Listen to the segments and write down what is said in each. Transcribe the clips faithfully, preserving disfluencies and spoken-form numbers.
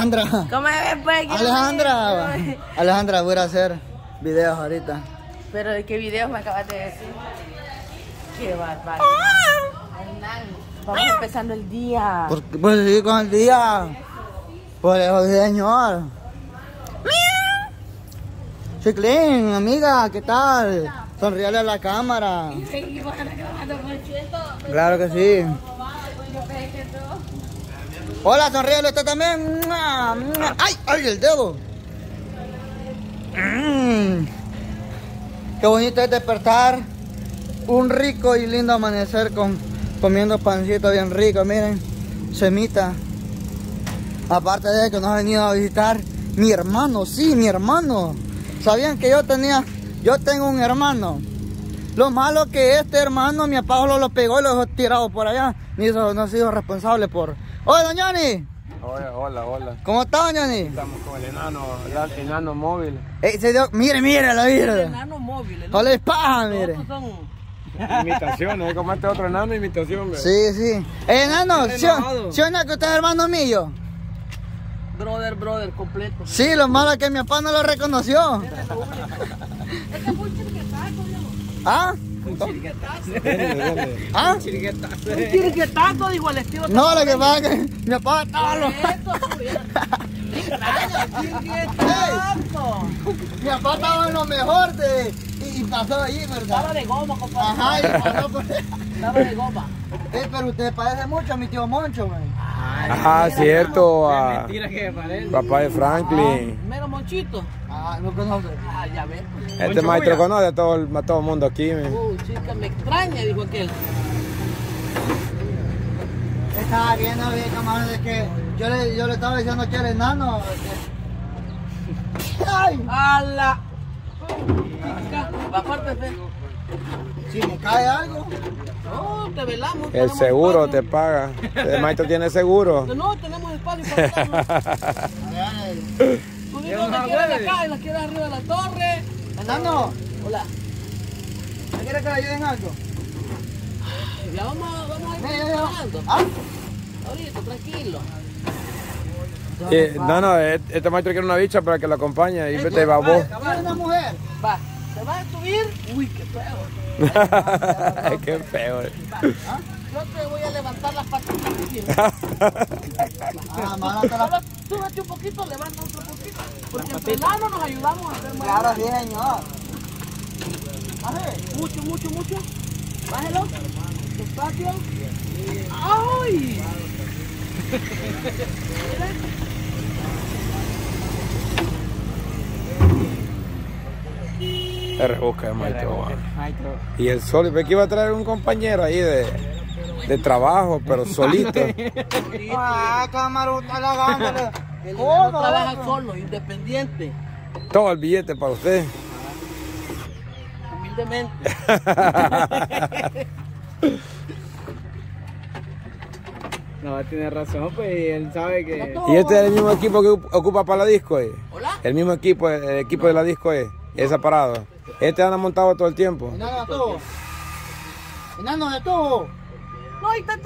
Alejandra. ¿Cómo es, pues? Alejandra. Alejandra, voy a hacer videos ahorita. ¿Pero de qué videos me acabas de decir? Qué bárbaro. Vamos empezando el día. ¿Por qué puedes seguir con el día? Por eso, señor. Chiclín, amiga, ¿qué tal? Sonríale a la cámara. Claro que sí. Hola, sonríale usted también. ¡Ay! ¡Ay, el dedo! Mm. Qué bonito es despertar. Un rico y lindo amanecer con comiendo pancito bien rico, miren. Semita. Aparte de que nos ha venido a visitar mi hermano, sí, mi hermano. ¿Sabían que yo tenía, yo tengo un hermano? Lo malo que este hermano, mi papá lo, lo pegó y lo dejó tirado por allá. Ni eso, no ha sido responsable por... ¡Hola, don Johnny! Hola, hola, hola. ¿Cómo está, don Johnny? Estamos con el enano, el enano móvil. Ey, se dio, mire, mire, la mire. El enano móvil. No le paja, mire. Imitaciones, ¿eh? Como este otro enano, imitación. ¿ve? Sí, sí. Eh, enano, ¿sí, ¿sí o no que usted es hermano mío? Brother, brother, completo. Sí, lo malo es que mi papá no lo reconoció. Este es un chiriguetazo, Diego. ¿Ah? Un chiriguetazo. ¿Ah? Un chiriguetazo, dijo el estilo. No, lo que pasa es que mi papá estaba lo... Mi papá estaba en lo mejor de... Y, y pasó allí, ¿verdad? Estaba de goma, compadre. Ajá, y pasó por... Estaba de goma. Eh, pero usted parece mucho a mi tío Moncho, güey. Ajá, cierto. A... Mentira que parece. Papá de Franklin. Mero Monchito. Ah, no conoce. Ah, ya ves. Este maestro conoce a todo el, a todo el mundo aquí. Man. Uh, chica, me extraña, dijo aquel. Estaba viendo bien, camarada, de que yo le, yo le estaba diciendo que el enano... Que... ¡Ay! ¡Hala! Chica, apártate. Si me cae algo... No, te velamos. El seguro te paga. El maestro tiene seguro. No, tenemos espacio para estarnos. Tú dices dónde quieres acá y la quieres arriba de la torre. Enano, Hola. ¿me quiere que le ayuden algo? Ya vamos, a- vamos a ir Mira, yo- trabajando. ¿Ah? Ahorita, tranquilo. Eh, no, no, este maestro quiere una bicha para que lo acompañe y vete babó. ¿Es una mujer? Va, ¿te vas a subir? Uy, qué feo. Qué feo. ¿Ah? Yo te voy a levantar las patitas. Ah, mala te la... Solo súbete un poquito, levanta otro poquito. Porque entre manos nos ayudamos a hacer más. Claro, sí, señor. Baje, mucho, mucho, mucho. Bájelo. Despacio. ¡Ay! Se rebusca el maestro. Y el sol, ve que iba a traer un compañero ahí de, de trabajo, pero solito. Ah, camarota, la gana. ¿Cómo? No trabaja solo, independiente. Todo el billete para usted. Humildemente. No, tiene razón, pues él sabe que... Y este es el mismo equipo que ocupa para la disco, ¿eh? ¿Hola? El mismo equipo, el equipo de la disco, ¿eh? Ese parado. Este anda montado todo el tiempo. Enano de todo. Enano de todo. No, ahí estate.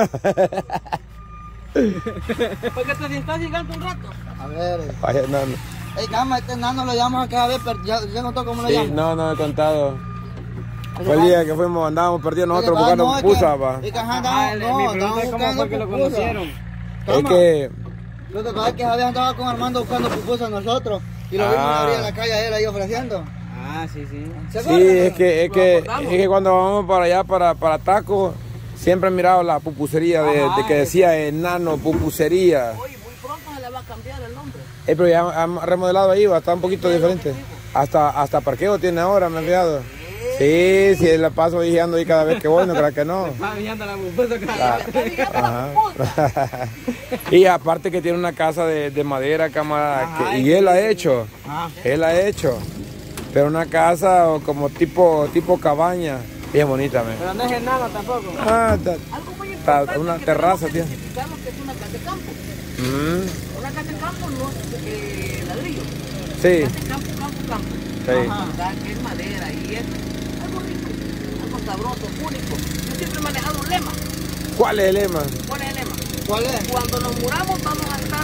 Porque te sientas gigante un rato. A ver. Vaya, no, no. Ey, cama, este enano lo llamamos cada vez, pero ya, ya contó cómo lo Sí, llamo. no, no he contado. Fue el día que fuimos, andábamos perdidos nosotros Oye, buscando no, es pupusas, que- pa. es que ajá, Ah, andábamos- el- no, mi andábamos pregunta es cómo buscando fue que lo pupusas. conocieron. Es que... Lo que pasa es que había andado con Armando buscando pupusas nosotros y lo vimos Ah. abrir en la calle a él ahí ofreciendo. Ah, sí, sí. ¿Se Sí, acuerdan? es que, es Lo que, acordamos. es que cuando vamos para allá, para, para Taco, siempre he mirado la pupusería de, de que decía enano, pupusería. Oye, muy pronto se le va a cambiar el nombre. Eh, pero ya han remodelado ahí, va a estar un poquito diferente. Hasta, hasta parqueo tiene ahora, me he fijado. Sí, sí, la paso vigiando ahí cada vez que voy, no creo que no. Va viendo la pupusa acá. Ah, ajá. Y aparte que tiene una casa de, de madera, camarada, que- y él ha hecho, él ha hecho. Pero una casa como tipo, tipo cabaña, bien bonita, me. Pero no es enano tampoco. Ah, ta- Algo muy ta- importante una que terraza tenemos que tiene. identificarnos que es una casa de campo. Mm, Una casa de campo no es eh, ladrillo. sí, Casa de campo, campo, campo. sí. Ajá. Que es madera y es algo rico, algo sabroso, único. Yo siempre he manejado un lema. ¿Cuál es el lema? ¿Cuál es el lema? ¿Cuál es? Cuando nos muramos vamos a estar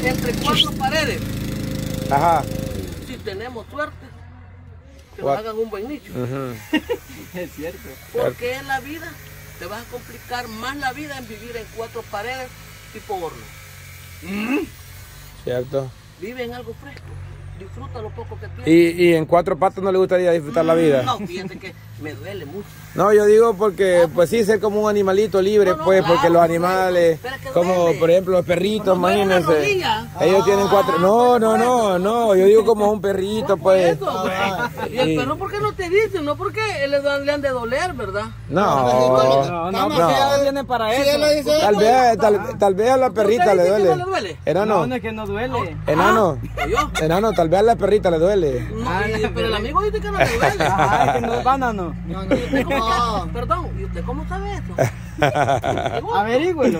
entre cuatro paredes. Ajá. Si tenemos suerte, que What? nos hagan un buen nicho. Ujú. Es cierto. Porque en la vida te vas a complicar más la vida en vivir en cuatro paredes tipo horno. Cierto. Vive en algo fresco. Disfruta lo poco que tienes. Y, y en cuatro patas no le gustaría disfrutar la vida. No, fíjate que me duele mucho. No, yo digo porque, pues sí, ser como un animalito libre, No, no, pues, claro, porque los correcto. animales, Pero es que como duele. por ejemplo los perritos, Pero duele la imagínense. rodilla. Ellos tienen cuatro. No, no, no, no, yo digo como un perrito, pues. Eso, güey. Y el perro, ¿por qué no te dicen? No, porque le, dan- le han de doler, ¿verdad? No, No, no, Vamos, porque no. ellos vienen para Si eso. él lo dice, tal vez, tal, tal vez a la perrita le ¿Usted dice que duele. no le duele? No, Enano, no es que no duele. enano, ¿O yo? enano, tal vez a la perrita le duele. No, Ah, y- no, pero el amigo dice que no le duele. Ajá, es que no es banano. no, no, ¿Usted cómo no. sabe? Perdón, ¿y usted cómo sabe eso? Averígüelo.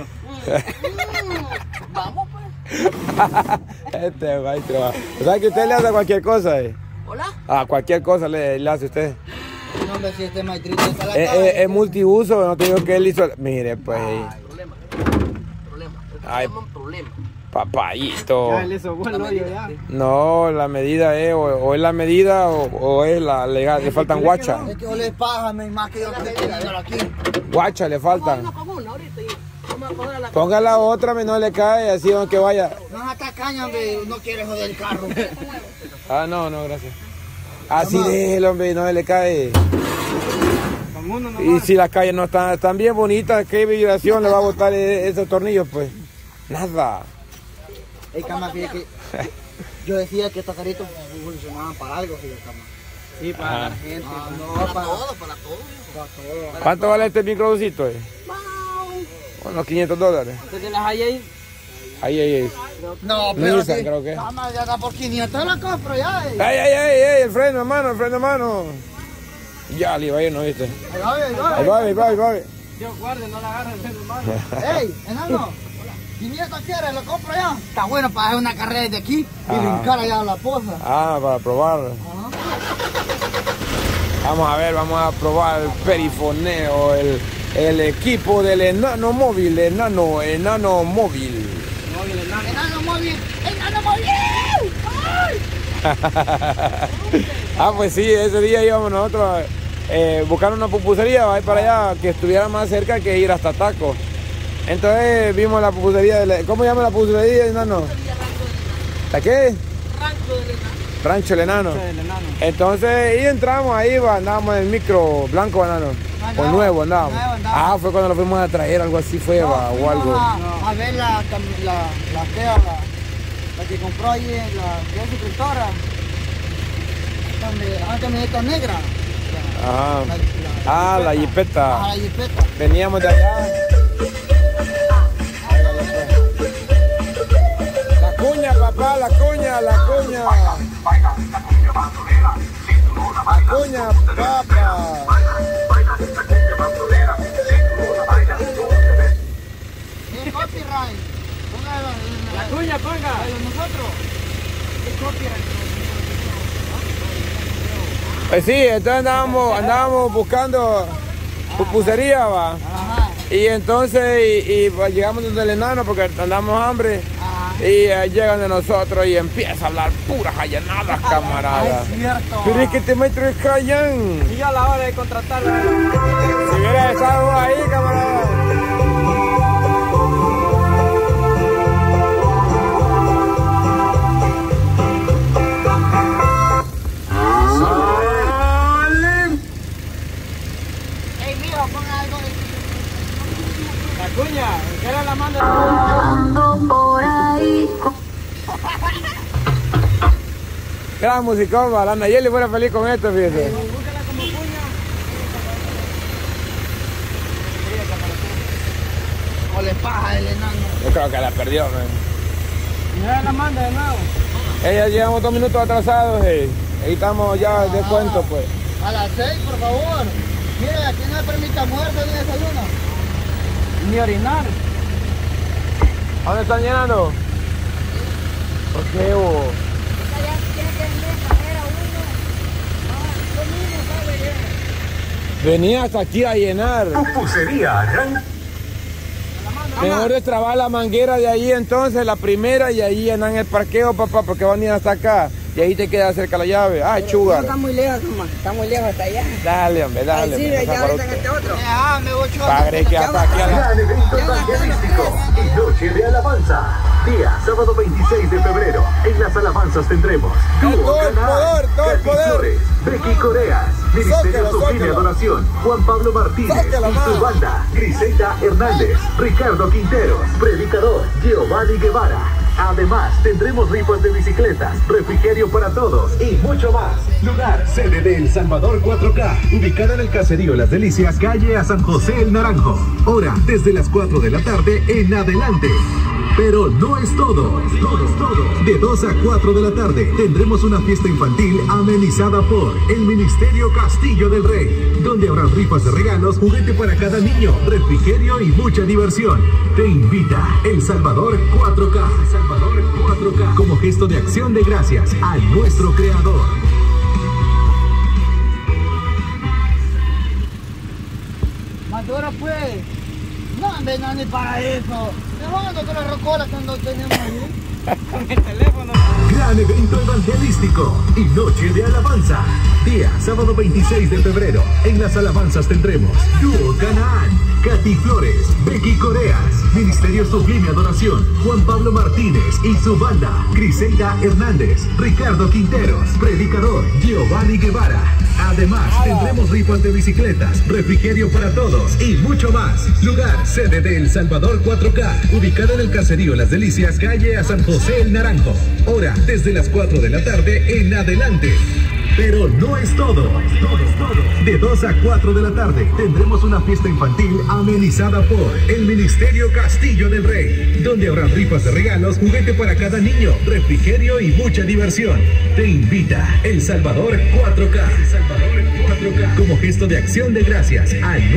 Mm, Vamos pues. Este maestro. O sea que usted le hace cualquier cosa, eh. Hola. A cualquier cosa le, le hace usted. No, hombre, si este maestrito está la Es, cara. es- es multiuso, no te digo que él hizo. Mire, pues, Problema. Problema. Ay. Se llaman problema. papayito. Ya le sobó el hoyo ya. No, la medida es, o, o es la medida o, o es la legal. Le faltan guachas. Es que ole paja, me más que yo estoy tirándolo aquí. Guachas le faltan. Vamos con una ahorita y vamos a poner a la Ponga la otra, no le cae, así aunque vaya. No es tacaña, hombre, no quiere joder el carro. Ah, no, no, gracias. Así déjelo, hombre, no le cae. Con uno Y nomás. si las calles no están, están bien bonitas, ¿qué vibración le va a botar e- esos tornillos? Pues nada. Ey, cama, fíjate que yo decía que estos carritos funcionaban para algo, fíjate, cama. Sí, para la gente. Ah, no, para para, todo, para todo. para todo. ¿Cuánto vale este microdosito? Eh? Unos quinientos dólares. Entonces las hay ahí. Ahí, ahí, ahí. No, pero Nissan, sí, creo que. cama, ya da por quinientos la compro ya. eh. ¡Ay, ay, ay, ay! El freno, hermano, el freno, hermano. Ya, le iba a ir, ¿no viste? Ahí va, ahí va, Ahí ahí va, ahí va, ahí va. Dios guarde, no la agarren, hermano. va. Ey, enano, quinientos quieres, lo compro ya. Está bueno para hacer una carrera desde aquí y Ah. brincar allá a la poza. Ah, para probar. Ajá. Vamos a ver, vamos a probar el perifoneo, el, el equipo del enano móvil, enano, enano móvil. Enano móvil, enano móvil. ¡Ay! Ah, pues sí, ese día íbamos nosotros eh, buscar una pupusería, va a ir para allá, que estuviera más cerca que ir hasta Taco. Entonces vimos la pupusería, de la- ¿cómo llama la pupusería, enano? ¿La qué? Rancho del enano. Rancho el enano. El enano. Entonces, y entramos ahí, va, andábamos en el micro blanco, enano. O Andaba, nuevo, andábamos. nuevo andaba. Ah, fue cuando lo fuimos a traer, algo así fue, va, o fuimos algo. A, a ver la, cam- la, la, que era la, la que compró ahí, en la que es suscriptora. Una camioneta negra. Ajá. La, Ah, la Ah, jipeta. la jipeta. Veníamos de allá. La cuña, papá, la cuña, la cuña. La cuña, papá. El copyright. Ponga la, la, La cuña, ponga. la de nosotros. El copyright. Pues sí, entonces andábamos, andábamos buscando pupusería, va. Ajá. Y entonces y, y, pues, llegamos donde el enano porque andamos hambre. Ajá. Y eh, llegan de nosotros y empieza a hablar puras allanadas, camarada. Es cierto. Pero es que este maestro es callan. Y ya a la hora de contratarlo. Si hubiera estado ahí, camarada. Ey, mijo, ponga algo de... La cuña, que era la manda. Ando por ahí. Gran musicón, va. La Nayeli fuera feliz con esto, fíjese. Búscala como cuña. O le paja el enano. Yo creo que la perdió, man. Mira la manda de nuevo. Ella llegamos dos minutos atrasados, y ahí estamos ya de cuento, pues. A las seis, por favor. Mire, aquí no me permite almuerzo ni desayuno. Ni orinar. ¿A dónde están llenando? ¿Por qué, bo? Venía hasta aquí a llenar. Pupusería Ran- Mejor destrabar la manguera de ahí entonces, la primera, y ahí andan en el parqueo, papá, porque van a ir hasta acá. Y ahí te queda cerca la llave. Ay, chuga. No está muy lejos, mamá. Está muy lejos hasta allá. Dale, hombre, dale. Ahí sí, hombre, ya no ahorita en este otro. Ah, me voy chulo. Padre, que hasta aquí a la... Gran evento evangelístico y noche de alabanza. Día sábado veintiséis de febrero. En las alabanzas tendremos Todo el poder, todo el poder. Flores, Becky Coreas, Ministerio Sofía Adoración, Juan Pablo Martínez Sáquela, y su banda, Griselda Hernández, Ricardo Quinteros, Predicador, Giovanni Guevara. Además, tendremos rifas de bicicletas, refrigerio para todos y mucho más. Lugar, sede de El Salvador cuatro K, ubicada en el caserío Las Delicias, calle a San José El Naranjo. Hora, desde las cuatro de la tarde en adelante. Pero no es todo, todo es todo. De dos a cuatro de la tarde tendremos una fiesta infantil amenizada por el Ministerio Castillo del Rey, donde habrá rifas de regalos, juguete para cada niño, refrigerio y mucha diversión. Te invita El Salvador cuatro K, El Salvador cuatro K, como gesto de acción de gracias a nuestro Creador. Madura pues. No ande no, ni para eso. Me van a tocar la rocola cuando tenemos ahí. Con el teléfono. Gran evento evangelístico y noche de alabanza. Día sábado veintiséis de febrero. En las alabanzas tendremos Dúo Canaán, Katy Flores, Becky Coreas, Ministerio Sublime Adoración, Juan Pablo Martínez y su banda, Griselda Hernández, Ricardo Quinteros, Predicador, Giovanni Guevara. Además, tendremos rifas de bicicletas, refrigerio para todos y mucho más. Lugar, sede de El Salvador cuatro K, ubicada en el caserío Las Delicias, calle a San José El Naranjo. Hora, desde las cuatro de la tarde en adelante. Pero no es todo. De dos a cuatro de la tarde tendremos una fiesta infantil amenizada por el Ministerio Castillo del Rey, donde habrá rifas de regalos, juguete para cada niño, refrigerio y mucha diversión. Te invita El Salvador cuatro K, El Salvador cuatro K, como gesto de acción de gracias a